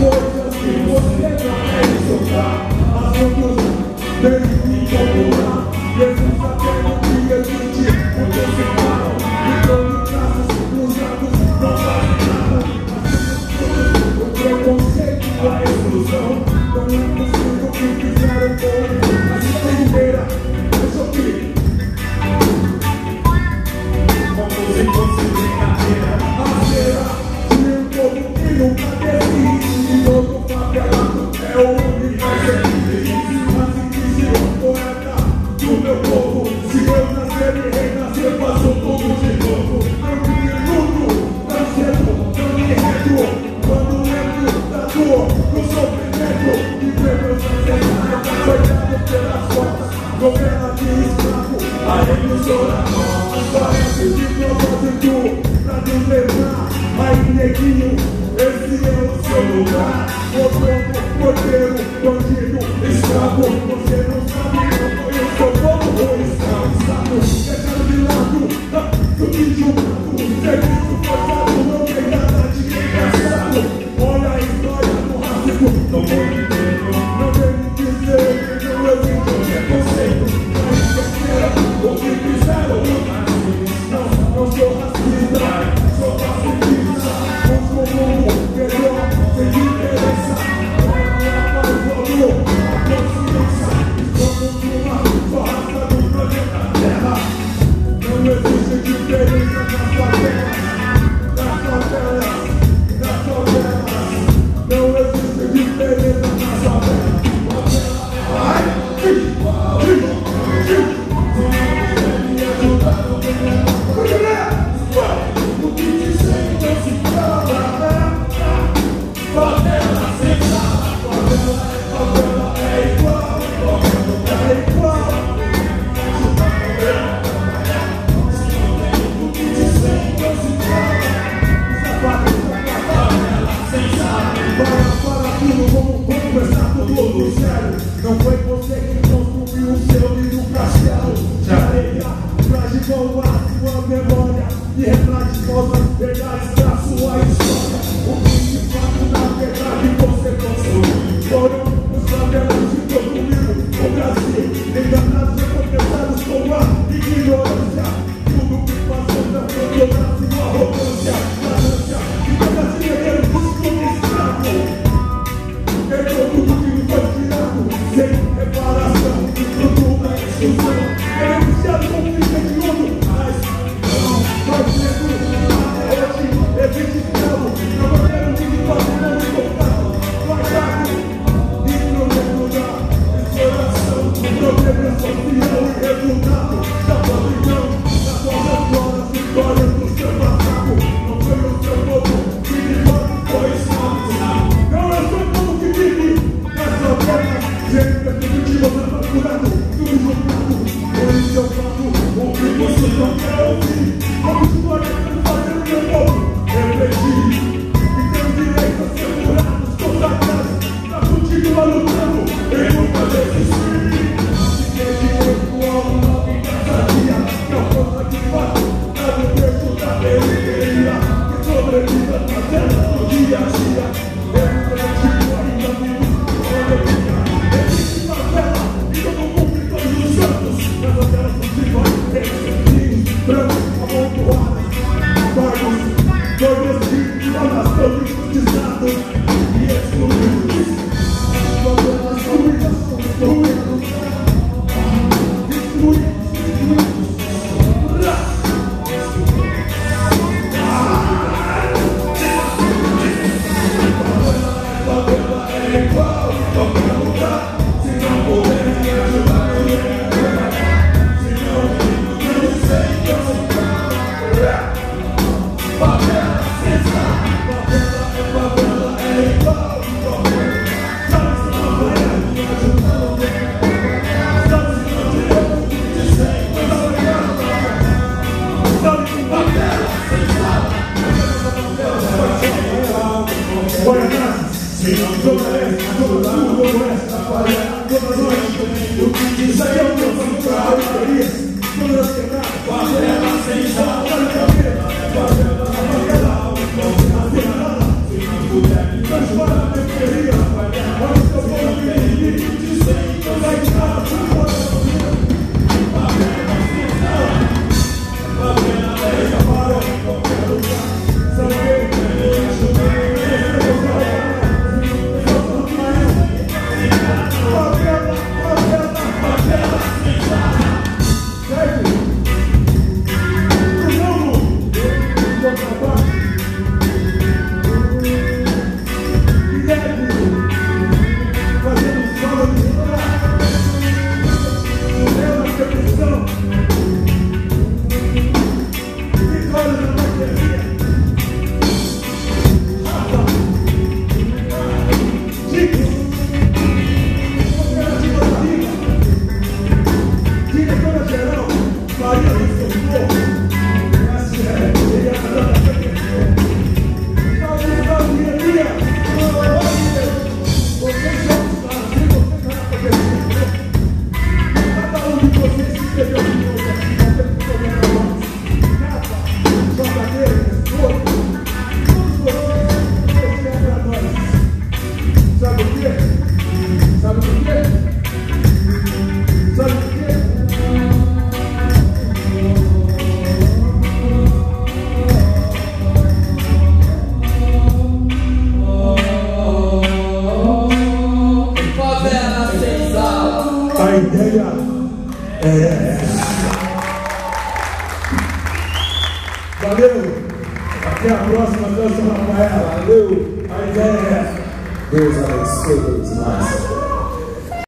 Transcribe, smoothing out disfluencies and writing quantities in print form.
coisas que você não quer soltar, assuntos bem incomodar. Jesus sabendo que existe um desenrolo, e todo traços cruzados não fazem nada. O preconceito, a exclusão, não é possível que fizeram com a sua inteira. Deixa eu ver. Como se fosse brincadeira. A cera de um povo que nunca desiste. E outro favelado é o universo feliz. Assim disse o poeta do meu povo. Se eu nascer e renascer, faço tudo de novo. Não me iludo, não cedo, não me reto. Quando lembro da dor, do sofrimento, e ver meus ancestrais ajoelhados pelas costas, novela de escravo, a emissora nova, parece de propósito pra nos lembrar. Aí, neguinho, esse é o seu lugar. Mordomo, porteiro, bandido, escravo. Você não sabe, não foi o seu povo ou escravizado. Deixado de lado, subjugado, serviço forçado, não tem nada de engraçado. Olha a história do racismo no mundo inteiro. Não vem me dizer que não existe preconceito. Mas esqueceram o que fizeram no racismo. Não sou racista, sou pacifista. Busco um mundo melhor, sem diferença. Olha a paz, valor, a consciência. Estamos numa só raça do planeta Terra. Não existe diferença nas favelas, nas favelas, nas favelas. Não existe diferença nas favelas. Ai, se não puder me ajudar, não tem nada. O que dizer não se fala. Favela sem sala, favela é igual, favela é igual. Se não tem o que dizer não se fala. Favela sem sala. Para tudo, vamos conversar tudo sério. Não foi você que construiu o seu lindo castelo de areia, traz de boa a sua memória e retrate suas verdades da sua história. O que de fato na verdade você construiu foram os favelas que construíram o Brasil, enganados e confessados com a ignorância. Tudo que passou na ignorância e arrogância, ganância e fantasia era um disco escravo. Perdeu tudo que lhe foi tirado, sem reparação, tudo na exclusão. Era viciado com ficha de ouro, mas não, nós mesmo até hoje existe escravo. Não gostaram de fazer não encontrado, guardado, e no meio da exploração. Problema social e resultado da podridão, das nossas horas, vitórias do seu passado. Não foi o seu povo que de fato foi escravizado. Não é o seu povo que vive nessa terra, sempre definitivo, procurado, tudo jogado. Por isso eu falo o que você não quer ouvir. Como história que fazer o meu povo refletir. E ter direito a ser curados, consagrados, tá contigo lá lutando e nunca desistir. Se ter direito ao nome cada dia, que é a força que faz, tá no preço da periferia, que sobrevive a fazenda do dia a dia. Eu acredito ainda vivo, olha minha, existe favela e todo mundo e todos os santos. Nas favelas possíveis, eles brancos, amontoados, pardos, nordestinos, zonas todos desnados e excluídos. Favelas ruínas, ruínas, excluídos. Favela é igual, qualquer lugar. Se não puder me ajudar, não me ajudar. Se não sei, eu sei. Favela sem sal. Favela é igual, qualquer lugar. Sabe se não puder me ajudar, não me ajudar. Sabe se não tiver o que dizer, eu sei. Sabe que favela sem sal. Olha, se não toda tudo essa falha, toda noite, o que diz aí eu não vou pra periferia, todas quebradas, favela sem sal, favela, se não puder me ajudar, Valeu! Até a próxima, São Rafael. Valeu! A ideia é essa. Deus abençoe demais.